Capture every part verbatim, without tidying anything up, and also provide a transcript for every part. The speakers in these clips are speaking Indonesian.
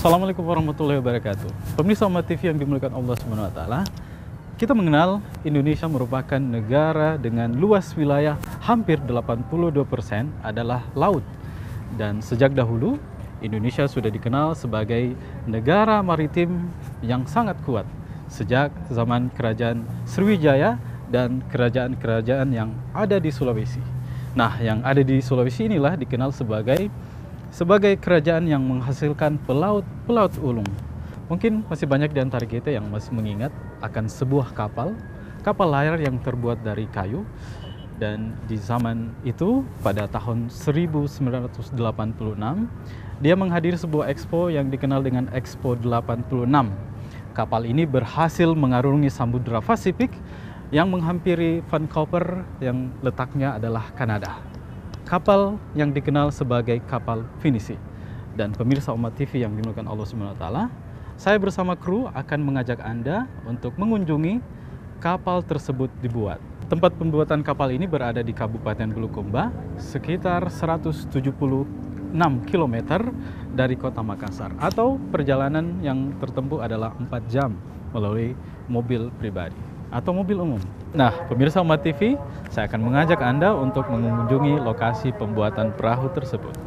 Assalamualaikum warahmatullahi wabarakatuh. Pemirsa Umat T V yang dimuliakan Allah Subhanahu wa taala. Kita mengenal Indonesia merupakan negara dengan luas wilayah hampir delapan puluh dua persen adalah laut. Dan sejak dahulu Indonesia sudah dikenal sebagai negara maritim yang sangat kuat sejak zaman Kerajaan Sriwijaya dan kerajaan-kerajaan yang ada di Sulawesi. Nah, yang ada di Sulawesi inilah dikenal sebagai sebagai kerajaan yang menghasilkan pelaut-pelaut ulung. Mungkin masih banyak di antara kita yang masih mengingat akan sebuah kapal, kapal layar yang terbuat dari kayu. Dan di zaman itu, pada tahun seribu sembilan ratus delapan puluh enam, dia menghadiri sebuah ekspo yang dikenal dengan Expo delapan puluh enam. Kapal ini berhasil mengarungi Samudra Pasifik yang menghampiri Vancouver yang letaknya adalah Kanada. Kapal yang dikenal sebagai kapal Pinisi. Dan pemirsa Umat T V yang dimuliakan Allah Subhanahu wa taala, saya bersama kru akan mengajak Anda untuk mengunjungi kapal tersebut dibuat. Tempat pembuatan kapal ini berada di Kabupaten Bulukumba, sekitar seratus tujuh puluh enam kilometer dari kota Makassar, atau perjalanan yang tertempuh adalah empat jam melalui mobil pribadi atau mobil umum. Nah, pemirsa Umat T V, saya akan mengajak Anda untuk mengunjungi lokasi pembuatan perahu tersebut.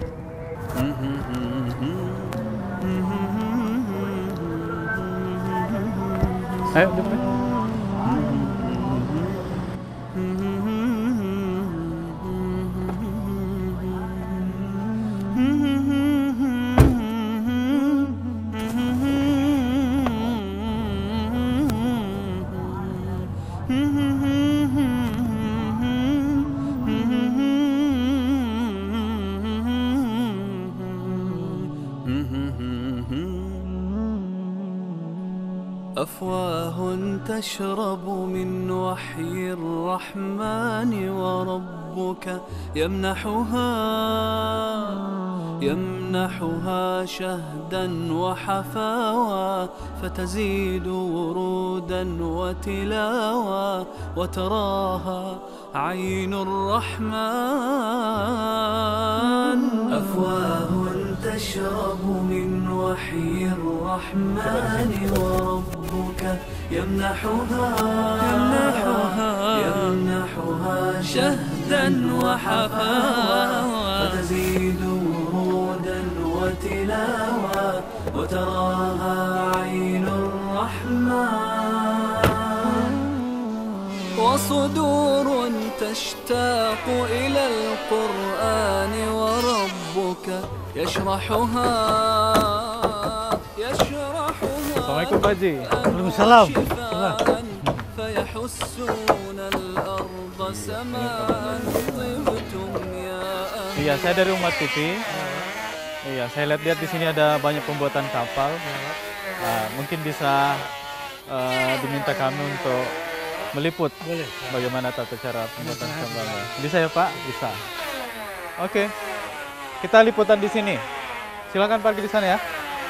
Ayo, depan. أفواه تشرب من وحي الرحمن وربك يمنحها يمنحها شهدا وحفاوى فتزيد ورودا وتلاوى وتراها عين الرحمن. أفواه تشرب من وحي الرحمن وربك يمنحها يمنحها يمنحها شهدا وحفاوى فتزيد ورودا وتلاوى وتراها عين الرحمن. وصدور تشتاق إلى القرآن وربك يشرحها يشرحها. Assalamualaikum Pak Haji. Waalaikumsalam. فيحسون الأرض سماء طبتم يا أهل. Iya, saya dari Umat T V. Iya, saya lihat-lihat di sini ada banyak pembuatan kapal. Nah, mungkin bisa uh, diminta kami untuk meliput. Boleh. Bagaimana tata cara pembuatan kapalnya. Bisa ya Pak? Bisa. Oke. Kita liputan di sini. Silakan parkir di sana ya.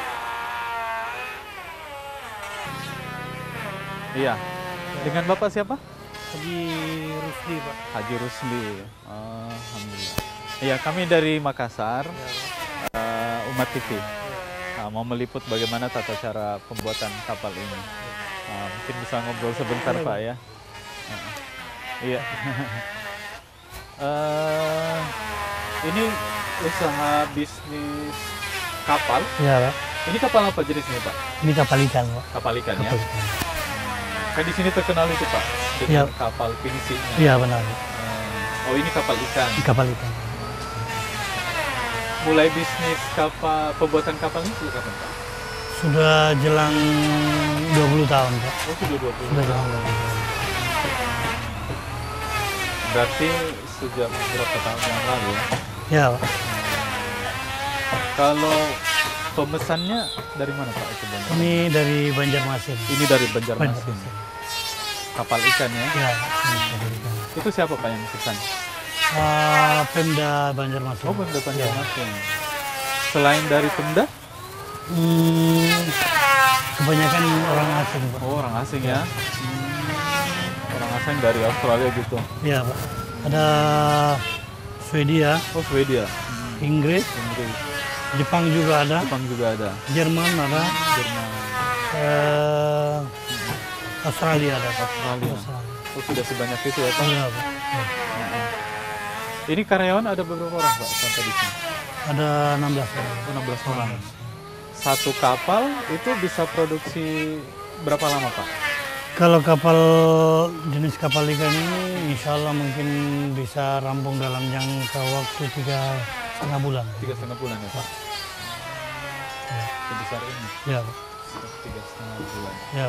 Iya. Dengan Bapak siapa? Haji Rusdi, Pak. Haji Rusdi. Alhamdulillah. Iya, kami dari Makassar, uh, Umat T V. Nah, mau meliput bagaimana tata cara pembuatan kapal ini. Nah, mungkin bisa ngobrol sebentar Boleh, Pak ya. Uh, iya. uh, ini usaha bisnis kapal. Iya, Pak. Ini kapal apa jenisnya Pak? Ini kapal ikan, Pak. Kapal ikan ya. Kapal ikan. Kan di sini terkenal itu Pak dengan Iya. kapal pinisi. Iya, benar. Oh, ini kapal ikan. Kapal ikan. Mulai bisnis kapal pembuatan kapal ini sejak kapan Pak? Sudah jelang dua puluh tahun, Pak. Oh, sudah dua puluh. Sudah jelang dua puluh tahun. Berarti sejak berapa tahun yang lalu ya? Iya, Pak. Kalau pemesannya dari mana Pak itu Bang? Ini dari Banjarmasin. Ini dari Banjarmasin. Banjarmasin. Kapal ikan ya? Iya, ini kapal ikan. Itu siapa Pak yang pesan? Ah, Pemda Banjarmasin. Oh, Pemda Iya. Banjarmasin. Selain dari Pemda? Hmm, kebanyakan orang asing, Pak. Oh, orang asing ya? Hmm, orang asing dari Australia gitu. Iya, Pak. Ada Swedia, Oh, Swedia. Inggris, Inggris. Jepang juga ada, Jepang juga ada, Jerman ada, Jerman, eh, Australia ada. Australia. Australia. Oh, sudah sebanyak itu ya Pak? Iya, Pak. Ya. Ini karyawan ada beberapa orang Pak sampai di sini? Ada enam belas orang. enam belas orang. Satu kapal itu bisa produksi berapa lama Pak? Kalau kapal jenis kapal ikan ini, insya Allah mungkin bisa rampung dalam jangka waktu tiga setengah bulan. Tiga setengah bulan ya Pak? Ya. Sebesar ini? Ya, Pak. Tiga setengah bulan. Ya.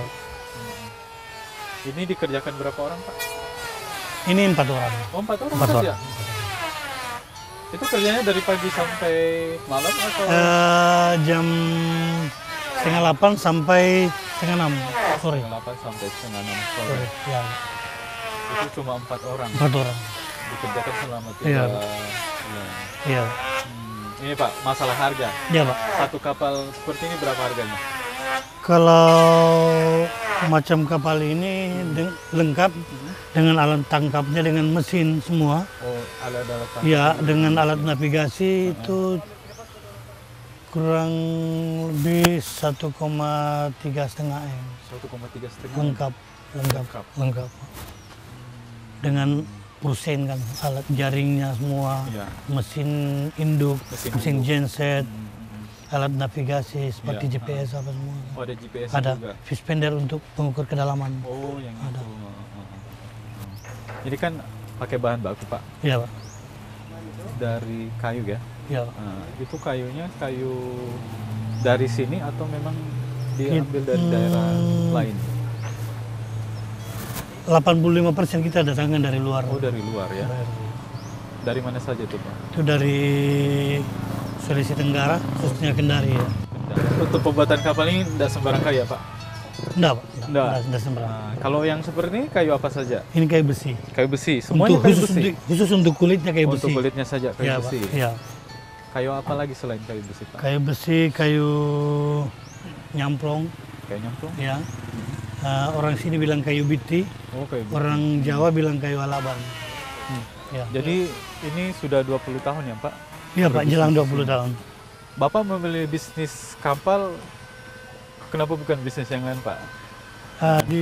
Ini dikerjakan berapa orang Pak? Ini empat orang. Oh, empat orang Empat saja? orang. Itu kerjanya dari pagi sampai malam atau? Eh, jam setengah delapan sampai setengah enam sore. Setengah delapan sampai setengah enam sore. Sore. Ya, Itu cuma empat orang. empat orang. Dikerjakan selama tiga Iya. bulan. Iya. Hmm, ini Pak, masalah harga. Ya, Pak. Satu kapal seperti ini berapa harganya? Kalau macam kapal ini de- lengkap dengan alat tangkapnya, dengan mesin semua. Oh, alat-alat tangkap. Ya, dengan alat navigasi itu kurang lebih satu koma tiga setengah M. satu koma tiga setengah. Lengkap, lengkap, Lengkap. lengkap. Dengan pusing kan, alat jaringnya semua, Iya. mesin induk, Mesin mesin, induk. genset, Hmm, alat navigasi seperti Iya, G P S apa semua. Oh, ada G P S Ada juga. fish-spender untuk mengukur kedalaman. Oh, yang Ada. itu. Oh, oh, oh. Jadi kan pakai bahan baku Pak Iya, Pak. dari kayu ya. Ya. Nah, itu kayunya kayu dari sini atau memang diambil dari Hmm. daerah lain? delapan puluh lima persen kita datangkan dari luar. Oh, dari luar ya. Dari mana saja tuh Pak? Itu dari Sulawesi Tenggara, khususnya Kendari ya. Untuk pembuatan kapal ini tidak sembarang kayu ya Pak? Enggak, Pak. Enggak. Enggak, enggak sembarang. Nah, kalau yang seperti ini kayu apa saja? Ini kayu besi. Kayu besi, semuanya Untuk kayu khusus besi. untuk, khusus untuk kulitnya kayu Untuk besi. kulitnya saja kayu Ya, besi. Pak. Ya. Kayu apa lagi selain kayu besi Pak? Kayu besi, kayu nyamplong, Kayu nyamplung? ya. Uh, orang sini bilang kayu biti, Oh, kayu besi. orang Jawa bilang kayu alaban. Ya. Jadi ini sudah dua puluh tahun ya Pak? Iya, Pak, jelang dua puluh tahun. Bapak memilih bisnis kapal, kenapa bukan bisnis yang lain Pak? Uh, di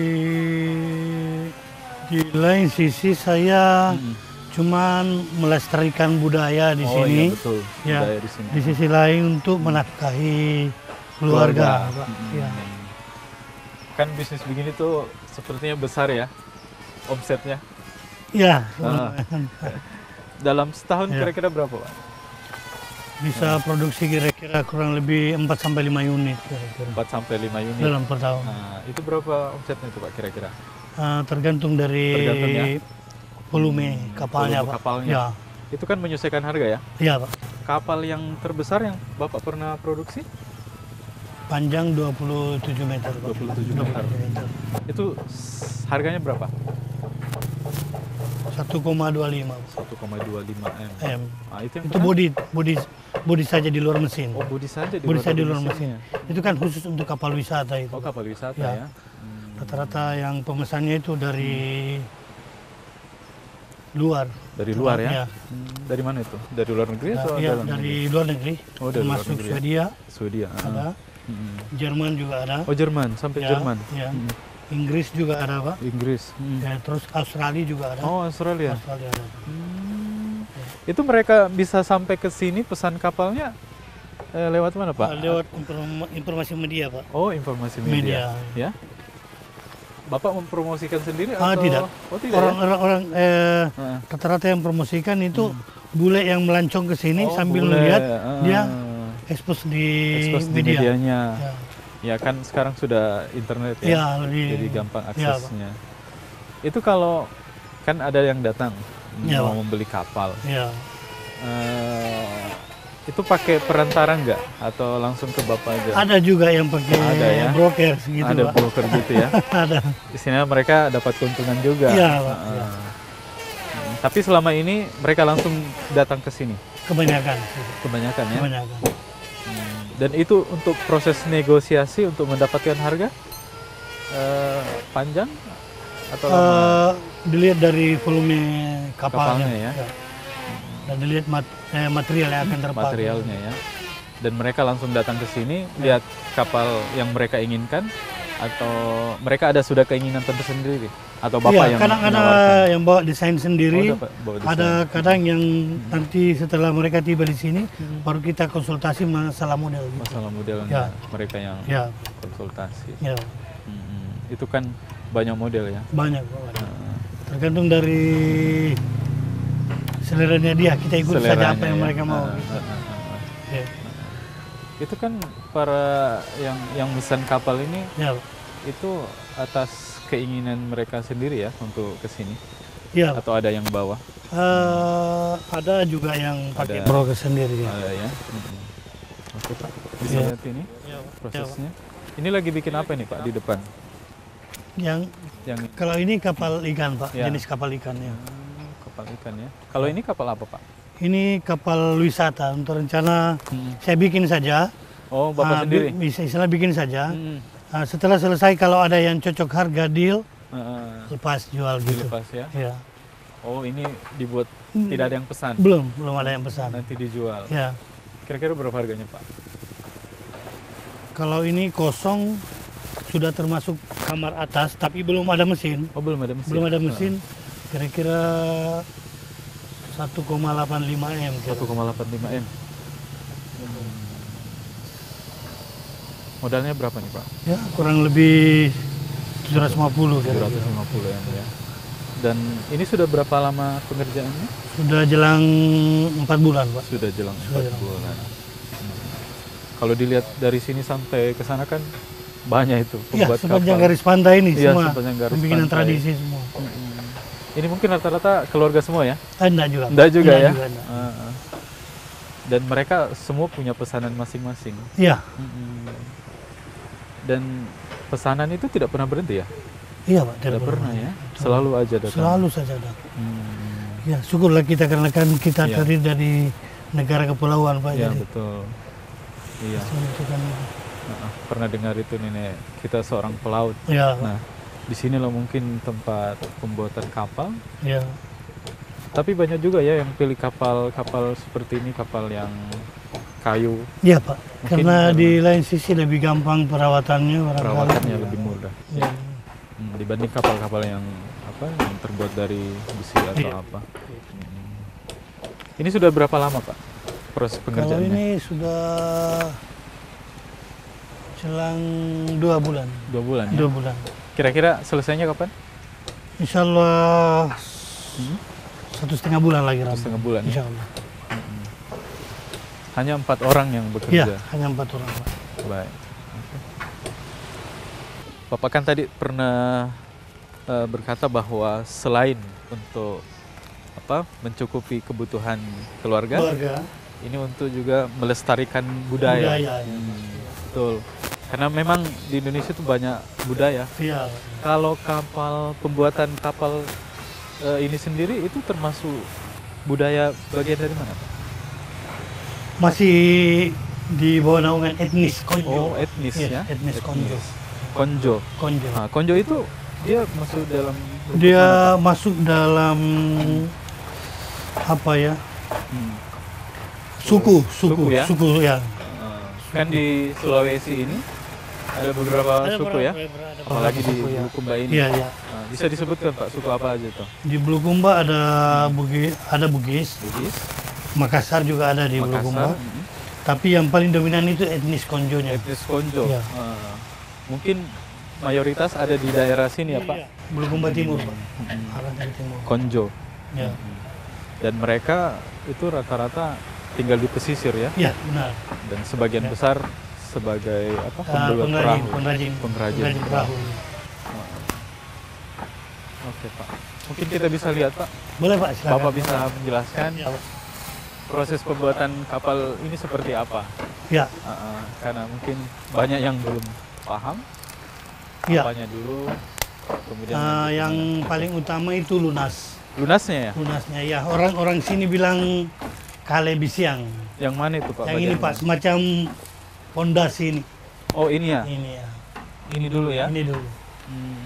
di lain sisi saya Hmm. cuman melestarikan budaya di oh sini. iya betul, Ya, budaya di sini. di sisi lain untuk menafkahi keluarga, Pak. Hmm. Ya. Kan bisnis begini tuh sepertinya besar ya, omsetnya. Ya, Ah. Dalam setahun Ya. kira-kira berapa Pak? bisa produksi kira-kira kurang lebih empat sampai lima unit kira-kira empat sampai lima unit. dalam per tahun. Nah, itu berapa omsetnya itu Pak kira-kira? Uh, tergantung dari Tergantung ya. volume kapalnya, Volume Pak. kapalnya. Ya, Itu kan menyesuaikan harga ya? ya, Pak. Kapal yang terbesar yang Bapak pernah produksi? Panjang dua puluh tujuh meter, Pak. dua puluh tujuh dua puluh meter. tujuh meter. Itu s- harganya berapa? satu koma dua lima satu koma dua lima M. M. Nah, itu yang Itu pernah- bodi, bodi, bodi saja di luar mesin. Oh, bodi saja di Bodi luar saja di dari luar mesin. mesinnya. Itu kan khusus untuk kapal wisata itu. Oh, kapal wisata Ya. ya. Hmm. Rata-rata yang pemesannya itu dari luar. Dari luar ya? Ya. Hmm, Dari mana itu? Dari luar negeri atau Ya, dalam dari negeri? luar negeri. Oh, dari luar Termasuk negeri ya. Swedia Swedia. ah. ada, Hmm. Jerman juga ada. Oh, Jerman, sampai Ya, Jerman. ya. Hmm. Inggris juga ada, Pak. Inggris. Hmm. Ya, terus Australia juga ada. Oh, Australia. Australia ada. Hmm. Itu mereka bisa sampai ke sini pesan kapalnya eh, lewat mana, Pak? Ah, lewat inform- informasi media, Pak. Oh, informasi media. Media. Ya. Bapak mempromosikan sendiri Ah, atau tidak. Oh, tidak. Orang ya? orang, orang eh, Ah. rata-rata yang promosikan itu bule yang melancong ke sini Oh, sambil boleh. melihat Ah. dia expose di Expose di media. medianya. Ya. Ya kan sekarang sudah internet ya. Ya, lebih- Jadi gampang Ya, Pak. aksesnya. Itu kalau kan ada yang datang Ya, mau Pak. membeli kapal. Ya. Eh, itu pakai perantara nggak atau langsung ke Bapak aja? Ada juga yang pakai Ada ya? broker gitu, Ada Pak. broker gitu ya. Ada. Istilahnya mereka dapat keuntungan juga. Iya, Pak. Heeh. Iya. Hmm, Tapi selama ini mereka langsung datang ke sini, Kebanyakan. kebanyakan ya. Kebanyakan. Hmm, Dan itu untuk proses negosiasi untuk mendapatkan harga eh, panjang atau lama? Eh, dilihat dari volume kapalnya, Kapalnya ya. dan dilihat mat- eh, material yang akan terpakai. Materialnya ya. Dan mereka langsung datang ke sini lihat kapal yang mereka inginkan, atau mereka ada sudah keinginan tersendiri, atau bapak Iya, yang kadang ada menawarkan? yang bawa desain sendiri, Oh, dapat bawa desain. ada kadang yang nanti setelah mereka tiba di sini, baru kita konsultasi masalah model. Gitu. Masalah modelnya Ya. mereka yang Ya, konsultasi. ya, Mm-mm. Itu kan banyak model ya. banyak. banyak. Tergantung dari seleranya dia, kita ikut saja Seleranya apa yang ya. mereka mau. Ah, gitu. ah, ah, ah. Ya, Itu kan para yang yang pesan kapal ini ya, itu atas keinginan mereka sendiri ya untuk ke sini, ya. atau ada yang bawa? Eh, ada juga yang pakai Ada. broker sendiri. Ya. Ada ya. Mm-mm. Oke Pak, bisa Ya. lihat ini Ya, prosesnya. Ini lagi bikin apa nih Pak di depan? Yang Yang kalau ini kapal ikan Pak, Ya. jenis kapal ikan ya. Hmm, kapal ikan ya. Kalau ini kapal apa Pak? Ini kapal wisata untuk rencana saya bikin saja. Oh Bapak Ah, sendiri? bi- Bisa istilah bikin saja. Hmm. Ah, setelah selesai kalau ada yang cocok harga deal, Heeh. lepas jual gitu. Dilepas ya. Ya. Oh ini dibuat Hmm. tidak ada yang pesan, Belum, belum ada yang pesan. nanti dijual. Ya. Kira-kira berapa harganya Pak? Kalau ini kosong sudah termasuk kamar atas tapi belum ada mesin. Oh belum ada mesin. Belum ada mesin. Kira-kira satu koma delapan lima M. kira. satu koma delapan lima M. Modalnya berapa nih Pak? Ya, kurang lebih tujuh ratus lima puluh tujuh kira. ratus lima puluh M ya. Dan ini sudah berapa lama pengerjaannya? Sudah jelang empat bulan, Pak. Sudah jelang Sudah empat jelang. bulan. Hmm. Kalau dilihat dari sini sampai ke sana kan banyak itu Ya, pembuat sepanjang kapal. garis pantai ini Iya, semua. sepanjang garis Pembikinan pantai. tradisi semua. Mm-mm. Ini mungkin rata-rata keluarga semua ya? Ah, enggak juga. Pak. Enggak juga Enggak ya? juga, enggak. Ah, ah. Dan mereka semua punya pesanan masing-masing. Iya, Mm-mm. Dan pesanan itu tidak pernah berhenti ya? iya Pak. Tidak pernah ya? Betul. Selalu aja datang. Selalu saja ada. Hmm. Ya, syukurlah kita karena kan kita Iya. terdiri dari negara kepulauan Pak. Iya Jadi betul. Iya. itu kan. Nah, pernah dengar itu nenek kita seorang pelaut. Ya, Nah, di sini loh mungkin tempat pembuatan kapal. ya. Tapi banyak juga ya yang pilih kapal-kapal seperti ini, kapal yang kayu, Iya Pak. Mungkin Karena karena- di lain sisi lebih gampang perawatannya barangkali. perawatannya lebih mudah. Ya. Hmm, dibanding kapal-kapal yang apa yang terbuat dari besi atau Iya. apa. Hmm. Ini sudah berapa lama Pak proses Kalau pengerjaannya? ini sudah selang dua bulan. Dua bulan ya? Dua bulan. Kira-kira selesainya kapan? Insya Allah Hmm? satu setengah bulan lagi. Satu Ram. setengah bulan ya? Insya Allah. Hanya empat orang yang Iya, bekerja. hanya empat orang Pak. Baik. Oke. Bapak kan tadi pernah eh, berkata bahwa selain untuk apa mencukupi kebutuhan keluarga, Keluarga. ini untuk juga melestarikan budaya. Budaya, ya. Hmm, betul. Karena memang di Indonesia itu banyak budaya. Iya. Kalau kapal pembuatan kapal eh, ini sendiri itu termasuk budaya bagian dari mana, Pak? Masih di bawah naungan etnis Konjo. Oh, etnis Iya, ya. etnis Konjo. Konjo. Konjo. Nah, konjo itu dia masuk dalam lingkup Dia mana, Pak? masuk dalam apa ya? Hmm. Suku, suku, Suku ya? suku ya. Uh, kan di Sulawesi ini ada beberapa suku ya, apalagi di suku, ya. Bulukumba ini. Iya, iya. Nah, bisa disebutkan Pak suku apa aja tuh? Di Bulukumba ada Bugis, ada Bugis. Bugis, Makassar juga ada di Bulukumba. Makassar, mm, Tapi yang paling dominan itu etnis Konjonya. etnis Konjo. Iya. Uh, mungkin mayoritas ada di daerah sini ya Pak, Iya, Bulukumba Timur, Pak. Mm, Arah dari timur. Konjo. Ya. Dan mereka itu rata-rata tinggal di pesisir ya, Ya, benar. dan sebagian Ya. besar sebagai apa Ah, pembuat pengrajin, perahu. pengrajin, Pengrajin perahu. Oke Pak, mungkin kita bisa lihat Pak. Boleh Pak, silakan. Bapak bisa menjelaskan Ya, Pak. proses pembuatan kapal ini seperti apa? Ya, Uh, uh, karena mungkin banyak yang belum paham ya. apanya dulu, kemudian Ah, lanjut yang gimana. paling utama itu lunas. lunasnya ya. Lunasnya ya, orang-orang sini bilang kale bisiang. Yang mana itu Pak? Yang ini bagian Pak, mana? semacam pondasi ini. Oh ini ya. Ini ya. Ini dulu ya. Ini dulu. Hmm,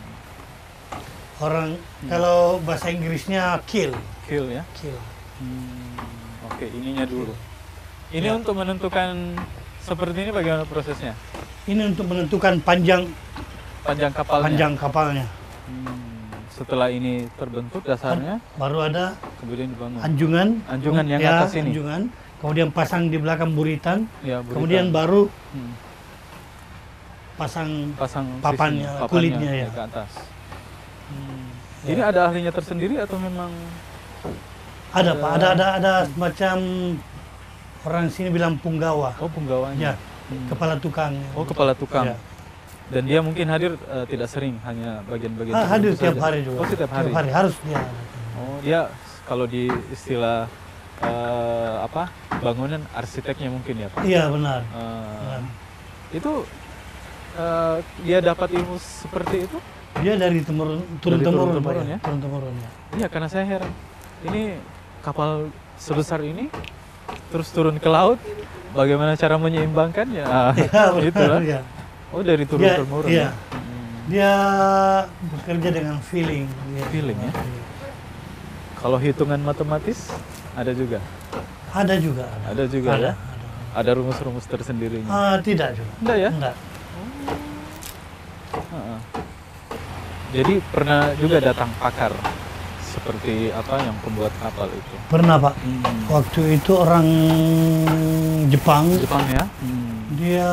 Orang kalau bahasa Inggrisnya kill, kill ya. kill. Hmm, Oke, ininya dulu. Ini Ya. untuk menentukan seperti ini bagaimana prosesnya? Ini untuk menentukan panjang Panjang kapalnya. panjang kapalnya. Hmm, setelah ini terbentuk dasarnya, Baru ada kemudian dibangun. anjungan, Anjungan yang ya, atas ini. anjungan. Kemudian pasang di belakang buritan. Ya, buritan. Kemudian baru Hmm, pasang. pasang papannya, sistem kulitnya, ya. ke atas. Hmm. Ya. Ini ada ahlinya tersendiri atau memang Ada Ada- pak, ada ada ada semacam orang sini bilang punggawa, oh penggawanya? ya, Hmm. kepala tukang. Oh kepala tukang. Ya. Dan dia mungkin hadir eh, tidak sering, hanya bagian-bagian Ah, hadir tertentu tiap saja. hari juga. Oh setiap hari. Tiap hari harus dia. Oh dia kalau di istilah eh, apa bangunan arsiteknya mungkin ya Pak. Iya benar. Eh, Benar. itu eh, dia dapat ilmu seperti itu? Dia dari temurun, turun Dari temurun, turun-temurun, Pak, ya? Turun temurun ya. Iya karena saya heran. Ini kapal sebesar ini terus turun ke laut, bagaimana cara menyeimbangkannya? Ah, Ya, itulah. benar, ya. Oh dari turun Dia- temurun. iya. ya? Hmm. Dia bekerja dengan feeling. Dia- Feeling, ya? Kalau hitungan matematis ada juga. Ada juga. Ada juga Ada, ya. Ada rumus-rumus tersendirinya. Ah, tidak juga. Enggak ya? Enggak. Heeh. Jadi pernah juga datang pakar seperti apa yang pembuat kapal itu. Pernah Pak. Hmm. Waktu itu orang Jepang, Jepang ya? Hmm. dia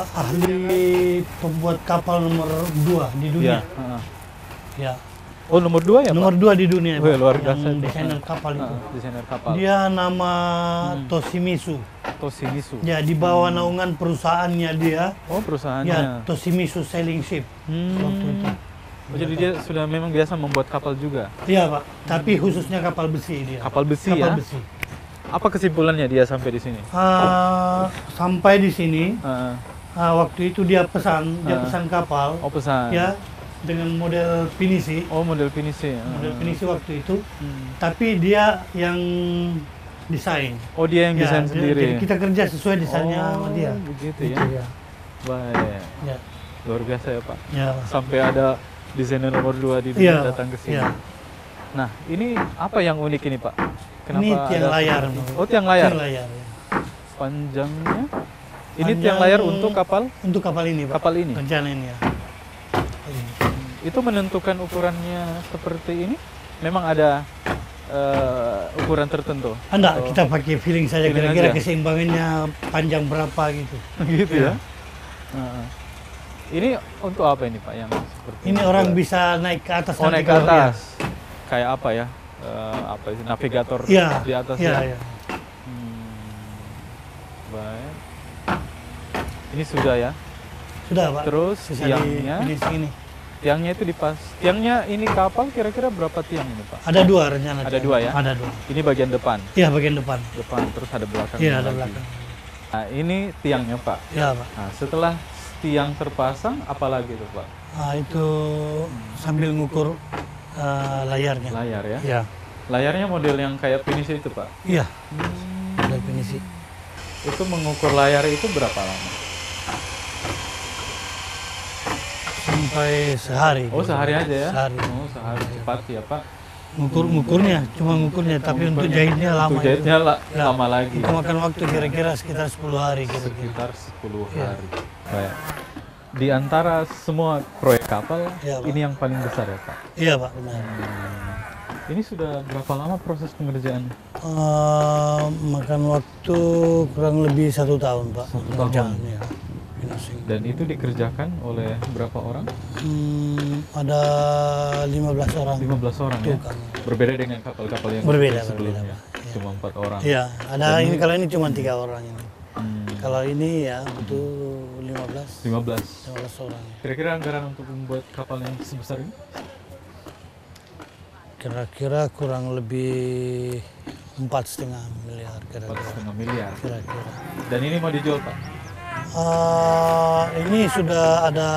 ahli pembuat kapal nomor dua di Iya. dunia. heeh. Ya. Oh nomor dua ya Nomor Pak? dua di dunia. Wih, Pak, luar yang biasa itu. desainer Heeh. kapal itu. Heeh, desainer kapal. Dia nama Hmm. Toshimitsu. Toshimitsu. Ya, di bawah naungan perusahaannya dia. Oh perusahaannya. Ya, Toshimitsu Sailing Ship. Hmm. Waktu itu. Oh, jadi dia sudah memang biasa membuat kapal juga. Iya, Pak. Tapi khususnya kapal besi dia. Kapal besi Kapal ya. besi. Apa kesimpulannya dia sampai di sini? Ah, sampai di sini, Heeh. ah, waktu itu dia pesan, dia Ah. pesan kapal. Oh pesan. Ya, dengan model pinisi. Oh model finishing. Model Heeh. pinisi waktu itu. Hmm. Tapi dia yang desain. Oh dia yang Ya, desain dia- sendiri. Jadi kita kerja sesuai desainnya sama dia. Begitu Gitu, ya. ya. Baik. Ya. Luar biasa ya Pak. Ya. Sampai ada desainer nomor dua di dunia Iya, datang ke sini. iya. Nah ini apa yang unik ini Pak? Ini tiang ada layar. seperti- Oh tiang layar. Tiang layar. ya. Panjangnya? Ini Panjang- tiang layar untuk kapal? Untuk kapal ini, Pak. Kapal ini. Kerjaan ini ya. Kapal ini. Itu menentukan ukurannya seperti ini? Memang ada eh, ukuran tertentu? Ah, enggak, Atau- kita pakai feeling saja Feeling kira-kira aja? keseimbangannya panjang berapa gitu. gitu Iya. ya? Heeh. Ini untuk apa ini Pak? Yang seperti Ini orang bisa naik ke atas. Oh nanti naik ke kalau- atas? Kayak apa ya? Eh, apa sih? Navigator Iya. di atas Iya, ya? iya. Hmm, baik. Ini sudah ya. Sudah, Pak. Terus Bisa tiangnya, di sini. tiangnya itu dipas. Tiangnya ini kapal kira-kira berapa tiang ini Pak? Ada dua rencana. Ada tiang. dua ya? Ada dua. Ini bagian depan, Iya, bagian depan. depan terus ada belakang. Iya, ada lagi. belakang. Nah ini tiangnya Pak. Iya, Pak. Nah setelah tiang terpasang, apa lagi itu Pak? Nah, itu sambil ngukur eh, layarnya. Layar ya? Iya. Layarnya model yang kayak finish itu Pak? Iya. Ada finisi. Itu mengukur layar itu berapa lama? Sampai sehari. Oh sehari aja ya? Sehari. Oh sehari cepat ya Pak. Ngukur ngukurnya, cuma ngukurnya, tapi untuk jahitnya lama. Untuk jahitnya la- Ya. lama lagi. Itu makan waktu kira-kira sekitar sepuluh hari kira-kira. Sekitar sepuluh Iya. hari. Baik. Di antara semua proyek kapal, Iya, Pak. ini yang paling besar ya Pak? Iya, Pak, benar. Ini sudah berapa lama proses pengerjaannya? Eh, makan waktu kurang lebih satu tahun, Pak. Satu pengerjaan, tahun. ya. Finishing. Dan itu dikerjakan oleh berapa orang? Hmm, ada lima belas orang. lima belas orang ya? tukang. Berbeda dengan kapal-kapal yang Berbeda, sebelumnya. berbeda, Pak. Iya. Cuma empat orang. Iya, ada ini kalau ini cuma tiga orang ini. Hmm, Kalau ini ya itu lima belas. lima belas. lima belas orang. Kira-kira anggaran untuk membuat kapal yang sebesar ini? Kira-kira kurang lebih empat setengah miliar Empat kira-kira. setengah miliar. Kira-kira. Dan ini mau dijual Pak? Eh, ini sudah ada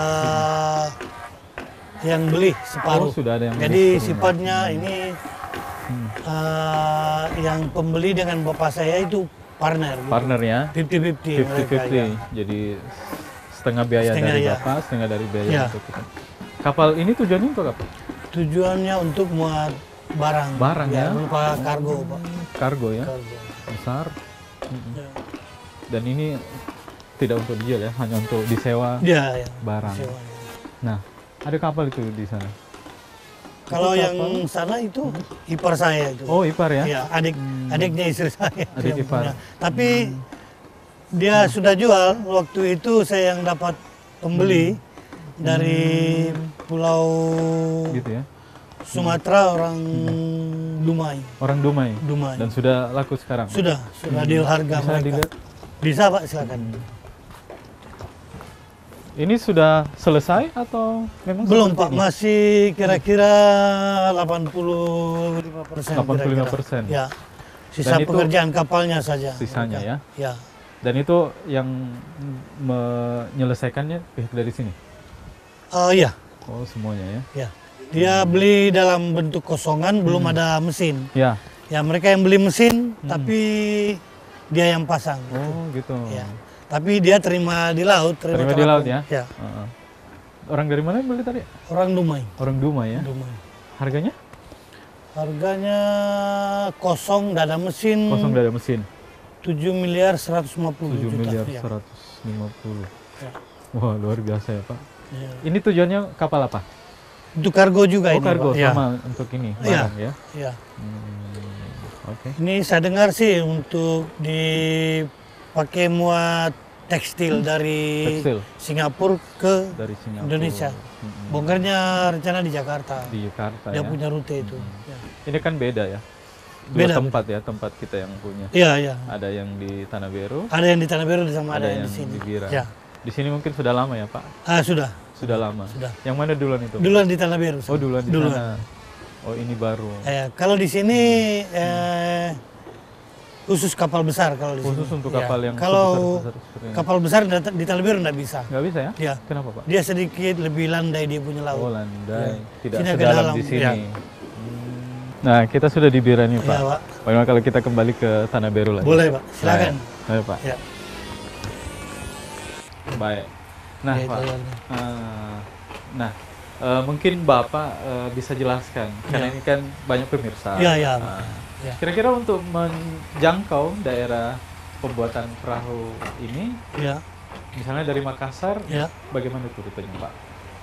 yang beli separuh. Oh, sudah ada yang Jadi beli separuh. sifatnya ini Hmm. eh, yang pembeli dengan bapak saya itu partner. Gitu. Partner ya? fifty fifty. fifty fifty. Jadi setengah biaya Setengah, dari ya. Bapak, setengah dari biaya Ya. untuk kita. Kapal ini tujuannya untuk apa? Tujuannya untuk muat barang. Barang ya? Berupa kargo, Pak. Kargo ya? Kargo. Besar. Ya. Dan ini tidak untuk dijual ya, hanya untuk disewa Ya, ya. barang. Sewa. Nah, ada kapal itu di sana. Kalau Itu yang kapal? sana itu ipar saya itu. Oh, ipar ya? Ya, adik adiknya istri saya. Adik yang ipar. punya. Tapi dia sudah jual. Waktu itu saya yang dapat pembeli dari Pulau Gitu ya. Sumatera, orang Dumai. Orang Dumai. Dumai. Dan sudah laku sekarang. Sudah, sudah deal harga Bisa mereka. dilihat. Bisa Pak, silakan. Ini sudah selesai atau memang Belum seperti Pak, ini? masih kira-kira delapan puluh lima persen. delapan puluh lima persen. Ya. Sisa Dan itu pekerjaan kapalnya saja. sisanya ya? Ya. Dan itu yang menyelesaikannya pihak dari sini? Oh iya, Oh, semuanya ya? ya. Dia beli dalam bentuk kosongan, belum ada mesin. Ya. Ya, mereka yang beli mesin, tapi dia yang pasang. Oh, gitu. Ya. Tapi dia terima di laut. Terima di terapung. laut ya? Ya. Heeh. Orang dari mana yang beli tadi? Orang Dumai. Orang Dumai ya? Dumai. Harganya? Harganya kosong, tidak ada mesin. Kosong dari mesin. tujuh miliar seratus lima puluh tujuh juta. miliar Ya. seratus lima puluh. Ya. Wah, luar biasa ya, Pak. Ya. Ini tujuannya kapal apa? Itu kargo juga Oh, ini. kargo Pak. Ya. sama untuk ini, Iya. barang ya? Ya. Hmm, Oke. Ini saya dengar sih untuk dipakai muat tekstil dari Tekstil Singapura ke dari Singapura. Indonesia. Mm-mm. Bongkarnya rencana di Jakarta. Di Jakarta Dia ya. punya rute itu. Ya. Ini kan beda ya. Dua Beda, tempat ya, tempat kita yang punya. Iya, iya. Ada yang di Tanah Biru, Ada yang di Tanah Biru sama ada ada yang yang di sini. di Bira. Ya. Di sini mungkin sudah lama ya, Pak? Ah, sudah. Sudah lama. Sudah. Yang mana duluan itu? Duluan di Tanah Biru. Oh, duluan di Duluan. sana. Oh, ini baru. Eh, kalau di sini eh, khusus kapal besar kalau di Khusus sini. untuk Ya. kapal yang kalau sebesar-besar seperti ini. kapal besar di di Tanah Biru nggak bisa. Nggak bisa ya? Ya. Kenapa, Pak? Dia sedikit lebih landai dia punya laut. Oh, landai. Tidak Sini agak sedalam dalam, di sini. ya. Hmm. Nah, kita sudah di Bira nih, Pak. Ya, Pak. Bagaimana kalau kita kembali ke Tanah Biru lagi? Boleh, Pak. Silakan. Baik. Ayo, Pak. Ya. Baik. Nah, Ya, Pak. itu. eh, nah, eh, mungkin Bapak eh, bisa jelaskan karena Ya. ini kan banyak pemirsa. Ya, ya, Nah, ya. Kira-kira untuk menjangkau daerah pembuatan perahu ini, Ya, misalnya dari Makassar, ya. bagaimana itu rutenya, Pak?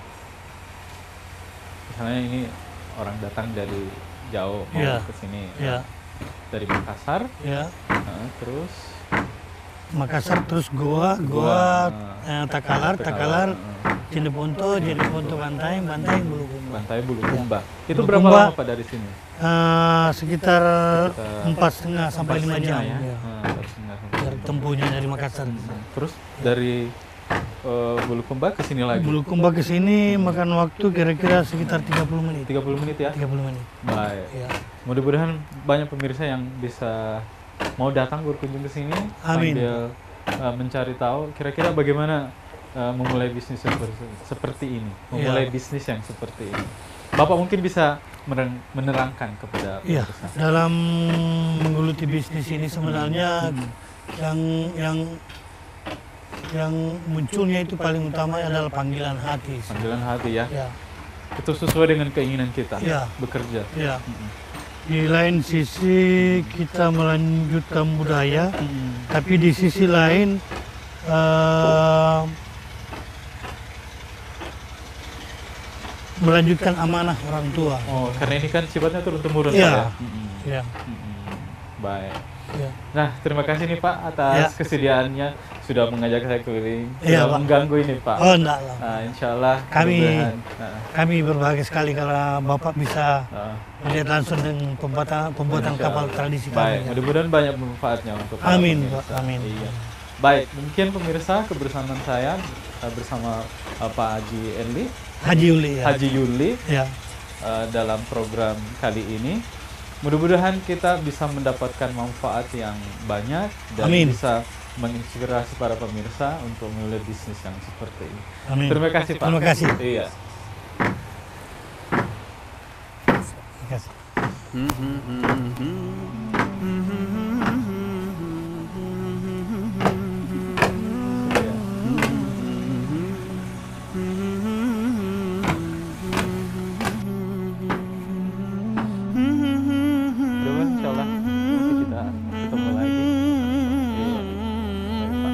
Misalnya ini orang datang dari jauh mau Ya. ke sini, Ya, dari Makassar, ya. nah, terus Makassar terus Goa, Goa, eh, Takalar, Takalar, eh, Cineponto, Cineponto Bantaeng, Bantaeng Bulukumba. Pantai Bulukumba. Itu Bulukumba. berapa lama Pak dari sini? Eh, sekitar Sekitar empat setengah sampai lima Empat jam. setengah ya? Ya. Nah, empat setengah sampai Dari lima jam. tempuhnya dari Makassar. Terus dari eh, Bulukumba ke sini lagi? Bulukumba ke sini makan waktu kira-kira sekitar tiga puluh menit. tiga puluh menit ya? tiga puluh menit. Baik. Ya. Mudah-mudahan banyak pemirsa yang bisa mau datang berkunjung ke sini Amin. sambil eh, mencari tahu kira-kira bagaimana eh, memulai bisnis seperti, seperti ini, memulai Ya. bisnis yang seperti ini. Bapak mungkin bisa menerang- menerangkan kepada Iya, pemirsa. dalam menggeluti bisnis ini sebenarnya yang yang yang munculnya itu paling utama adalah panggilan hati. Panggilan hati ya. Ya, Itu sesuai dengan keinginan kita Ya. bekerja. ya. Di lain sisi kita melanjutkan budaya, tapi di sisi lain eh, melanjutkan amanah orang tua. Oh, karena ini kan sifatnya turun temurun Iya. Pak ya. Mm-mm. Ya, Mm-mm. Baik. ya. Nah, terima kasih nih Pak atas Ya. kesediaannya sudah mengajak saya keliling, Iya, sudah Pak. mengganggu ini Pak. Oh, enggak lah. Nah, insya Allah Kami- mudah-mudahan, nah, Kami berbahagia sekali kalau Bapak bisa nah, melihat langsung dengan pembuatan pembuatan insya kapal Allah. tradisi Baik, kami. mudah-mudahan banyak manfaatnya untuk para Amin, pemirsa. Pak. Amin. Iya. Baik, mungkin pemirsa kebersamaan saya eh, bersama eh, Pak Haji Enli, Haji Uli ya. Haji Yuli Ya. eh, dalam program kali ini. Mudah-mudahan kita bisa mendapatkan manfaat yang banyak dan Amin. bisa menginspirasi para pemirsa untuk memulai bisnis yang seperti ini. Amin. Terima kasih Pak. Terima kasih. Iya. Terima kasih. Mudah-mudahan insya Allah nanti kita ketemu lagi. Iya. Baik, Pak.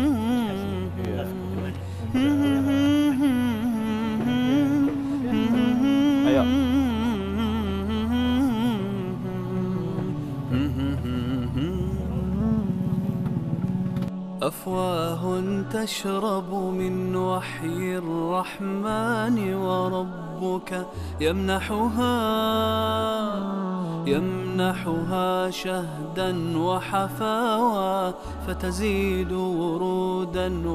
أفواه تشرب من وحي الرحمن وربك يمنحها يمنحها شهدا وحفاوى فتزيد ورودا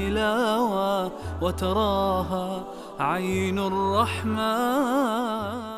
وتلاوى وتراها عين الرحمن.